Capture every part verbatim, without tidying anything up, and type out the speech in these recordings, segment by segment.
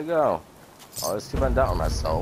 go? Oh, let's keep on doubting myself.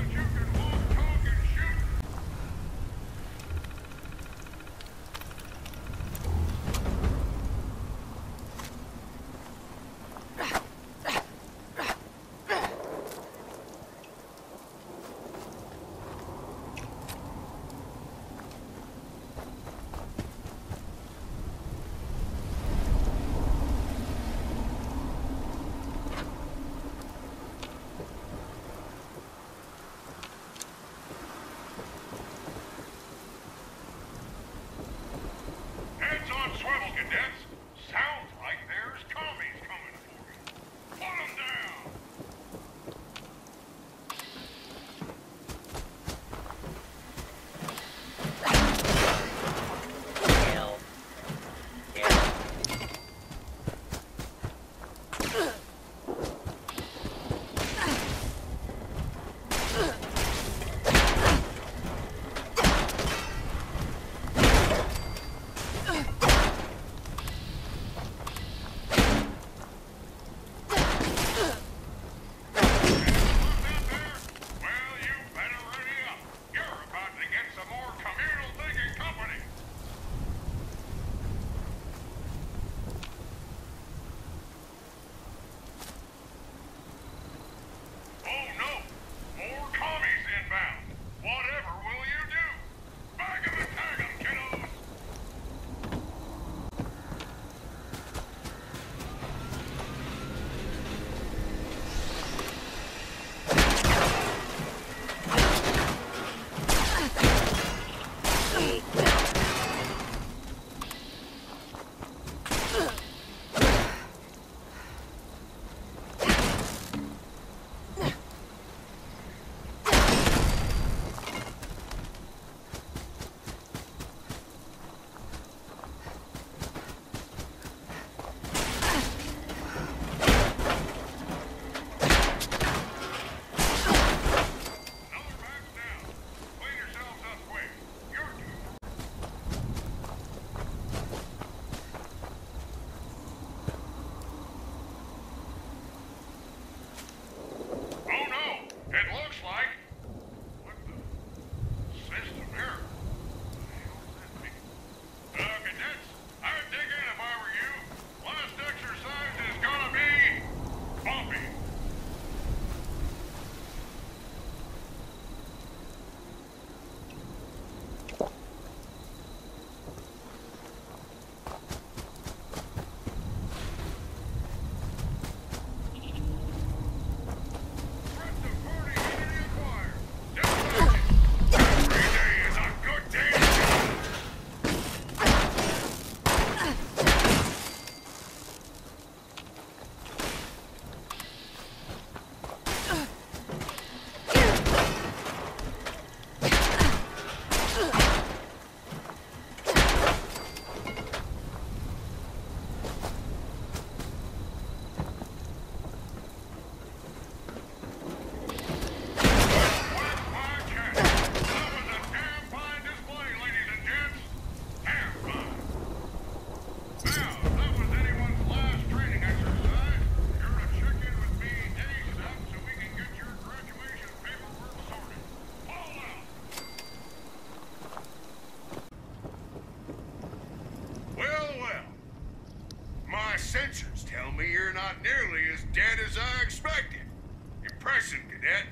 Sensors tell me you're not nearly as dead as I expected. Impressive, Cadet.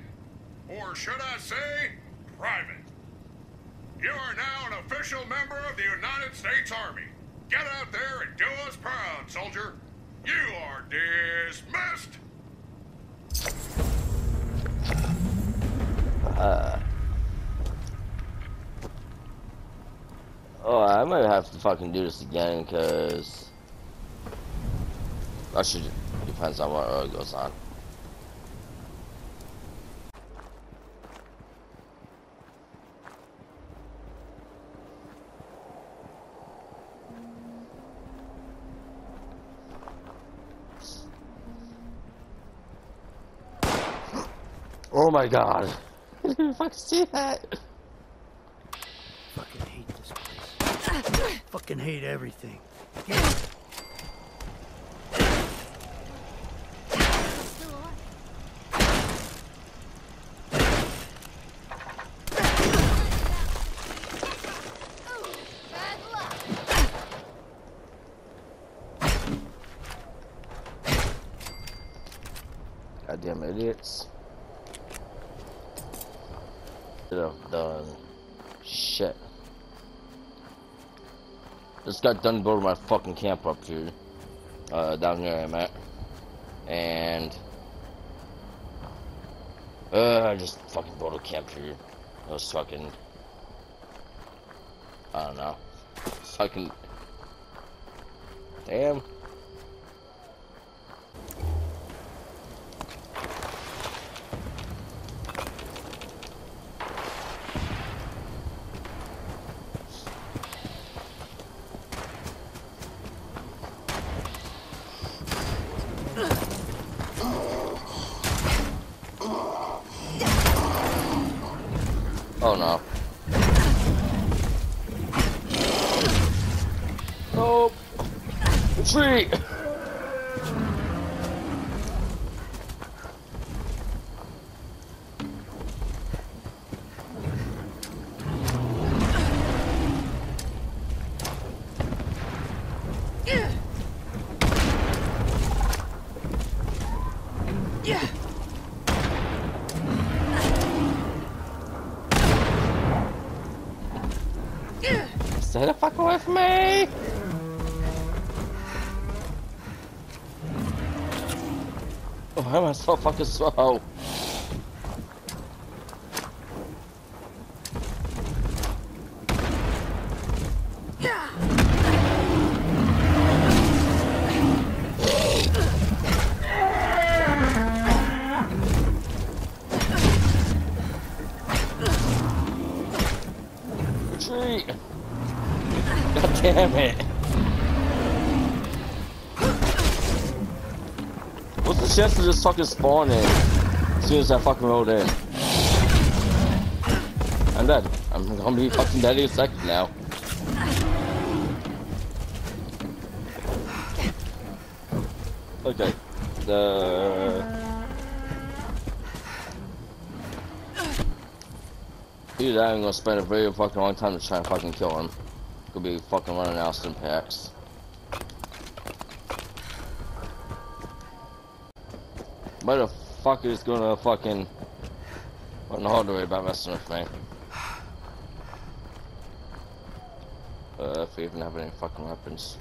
Or should I say, Private. You are now an official member of the United States Army. Get out there and do us proud, soldier. You are dismissed. Uh. Oh, I might have to fucking do this again, because actually depends on what road goes on. Oh my god. Did you fucking see that? Fucking hate this place. Fucking hate everything. Yeah. idiots. Should have done shit. Just got done building my fucking camp up here. Uh, down here I'm at. And uh, I just fucking built a camp here. I was fucking, I don't know. Fucking, damn. Oh no. Nope. Retreat! Stay the fuck away from me! Oh, why am I so fucking slow? Retreat! God damn it! What's the chance to just fucking spawn in as soon as I fucking rolled in? I'm dead. I'm gonna be fucking dead in a second now. Okay. The Either that, I'm gonna spend a very fucking long time to try and fucking kill him. Could be fucking running out of stim packs. Motherfucker's gonna fucking run the hard way about messing with me. Uh, if we even have any fucking weapons.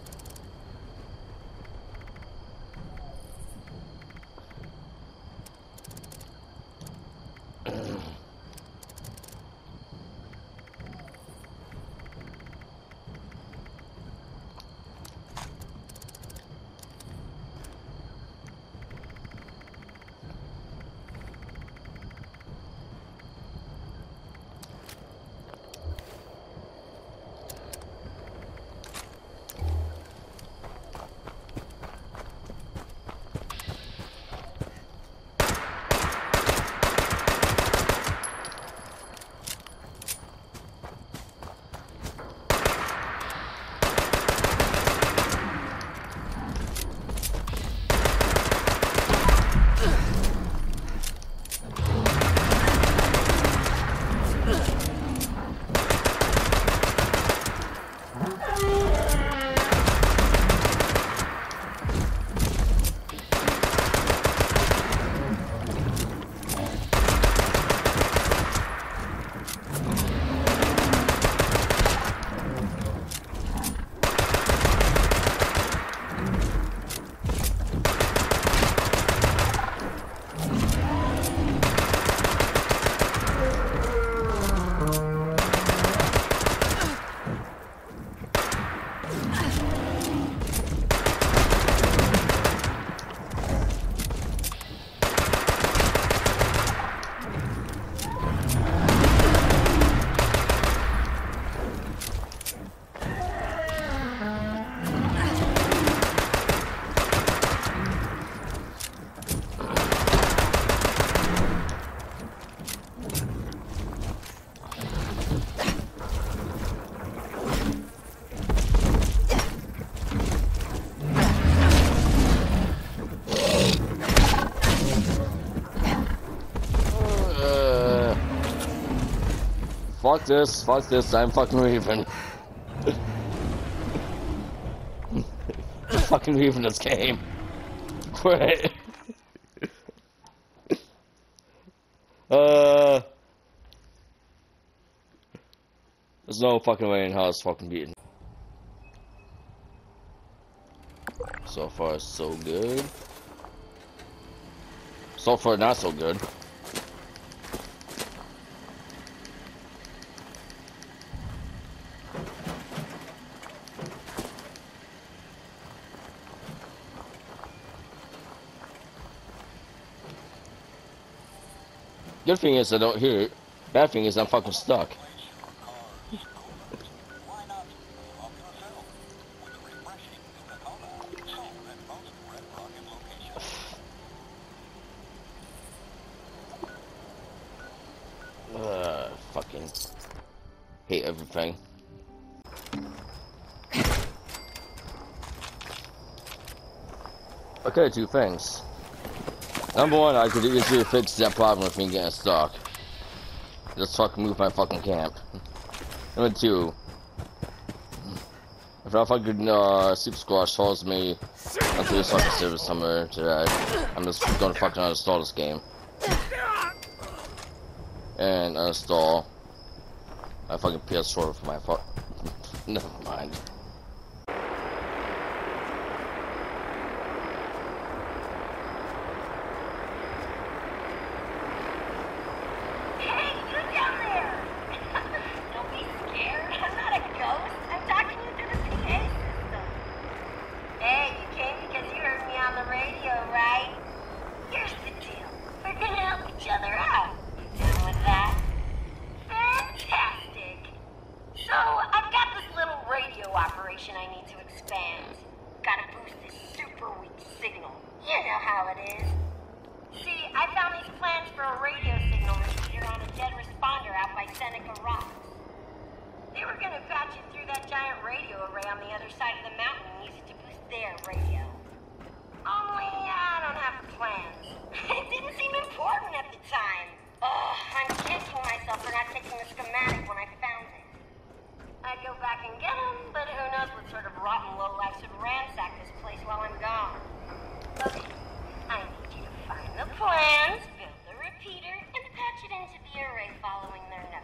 Fuck this, fuck this, I'm fucking leaving. I'm fucking leaving this game. Quit. Uh, there's no fucking way in hell it's fucking beaten. So far, so good. So far, not so good. Good thing is I don't hear it. Bad thing is I'm fucking stuck. Uh, fucking hate everything. Okay, two things. Number one, I could easily fix that problem with me getting stuck. Just fucking move my fucking camp. Number two, if I fucking uh, Super Squash follows me onto this fucking server somewhere today, I'm just gonna fucking uninstall this game. And uninstall my fucking P S four for my fuck. Never mind.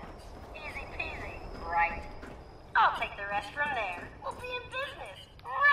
I'll take the rest from there. We'll be in business right